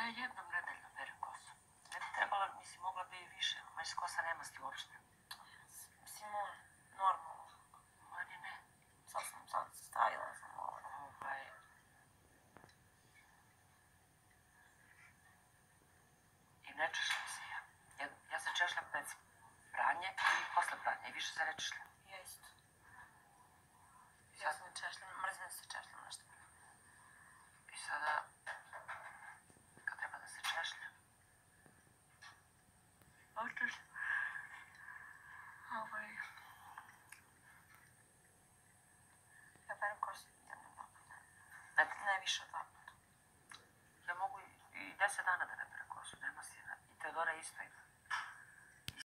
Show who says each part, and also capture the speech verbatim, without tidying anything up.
Speaker 1: jednom nedeljno perem kosu. Ne bi trebala, mislim, mogla bi i više. Meni se kosa ne masti uopšte.
Speaker 2: Mislim, on, normalno.
Speaker 1: Meni ne.
Speaker 2: Sad sam, sad stavila sam ovo.
Speaker 1: Ovaj... I ne češljam se ja. Ja, ja se češljam pred pranje i posle pranja. I više se ne češljam.
Speaker 2: Ja isto. Ja se ne češljam, mrzim se češljam nešto.
Speaker 1: I sada, kad treba da se češljam, očeš, ovaj...
Speaker 2: Ja perem kosu jednom dva puta. Ne, ne više od dva puta.
Speaker 1: Ja mogu i deset dana da ne perem kosu, nema sjena. I Teodora isto ima.